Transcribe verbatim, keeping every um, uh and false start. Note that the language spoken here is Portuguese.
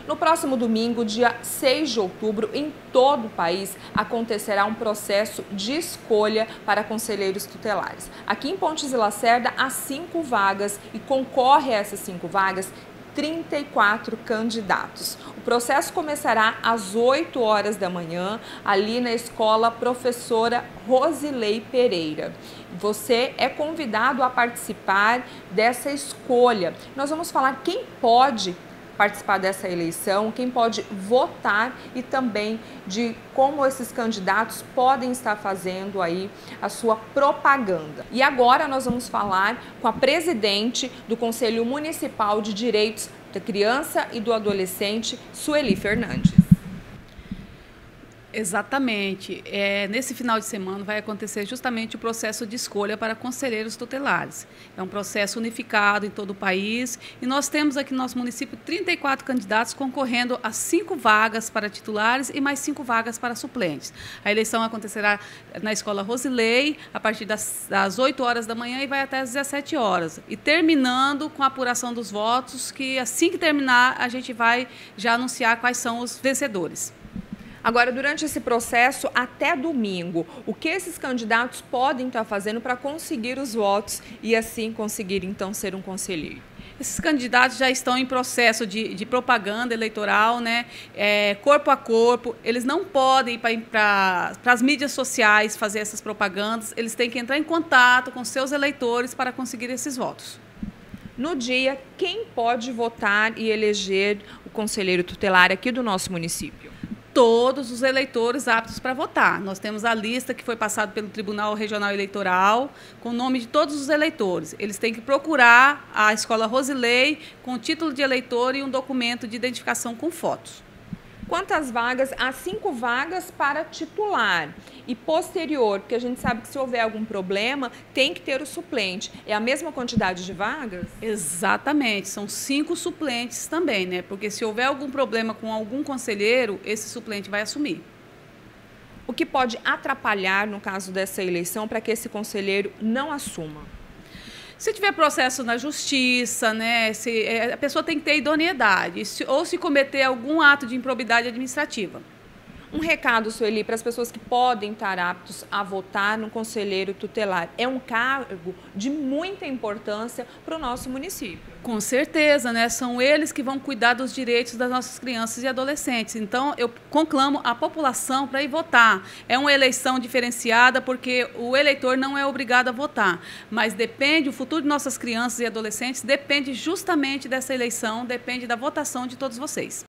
No próximo domingo, dia seis de outubro, em todo o país, acontecerá um processo de escolha para conselheiros tutelares. Aqui em Pontes de Lacerda, há cinco vagas e concorre a essas cinco vagas trinta e quatro candidatos. O processo começará às oito horas da manhã, ali na escola Professora Rosilei Pereira. Você é convidado a participar dessa escolha. Nós vamos falar quem pode participar dessa eleição, quem pode votar e também de como esses candidatos podem estar fazendo aí a sua propaganda. E agora nós vamos falar com a presidente do Conselho Municipal de Direitos da Criança e do Adolescente, Sueli Fernandes. Exatamente. É, nesse final de semana vai acontecer justamente o processo de escolha para conselheiros tutelares. É um processo unificado em todo o país e nós temos aqui no nosso município trinta e quatro candidatos concorrendo a cinco vagas para titulares e mais cinco vagas para suplentes. A eleição acontecerá na Escola Rosilei a partir das, das oito horas da manhã e vai até às dezessete horas. E terminando com a apuração dos votos, que assim que terminar a gente vai já anunciar quais são os vencedores. Agora, durante esse processo, até domingo, o que esses candidatos podem estar fazendo para conseguir os votos e assim conseguir, então, ser um conselheiro? Esses candidatos já estão em processo de, de propaganda eleitoral, né? É, corpo a corpo. Eles não podem ir para as mídias sociais fazer essas propagandas. Eles têm que entrar em contato com seus eleitores para conseguir esses votos. No dia, quem pode votar e eleger o conselheiro tutelar aqui do nosso município? Todos os eleitores aptos para votar. Nós temos a lista que foi passada pelo Tribunal Regional Eleitoral com o nome de todos os eleitores. Eles têm que procurar a Escola Rosilei com o título de eleitor e um documento de identificação com fotos. Quantas vagas? Há cinco vagas para titular e posterior, porque a gente sabe que se houver algum problema, tem que ter o suplente. É a mesma quantidade de vagas? Exatamente, são cinco suplentes também, né? Porque se houver algum problema com algum conselheiro, esse suplente vai assumir. O que pode atrapalhar no caso dessa eleição para que esse conselheiro não assuma? Se tiver processo na justiça, né, se, é, a pessoa tem que ter idoneidade, se, ou se cometer algum ato de improbidade administrativa. Um recado, Sueli, para as pessoas que podem estar aptos a votar no conselheiro tutelar. É um cargo de muita importância para o nosso município. Com certeza, né? São eles que vão cuidar dos direitos das nossas crianças e adolescentes. Então, eu conclamo a população para ir votar. É uma eleição diferenciada porque o eleitor não é obrigado a votar, mas depende, o futuro de nossas crianças e adolescentes depende justamente dessa eleição, depende da votação de todos vocês.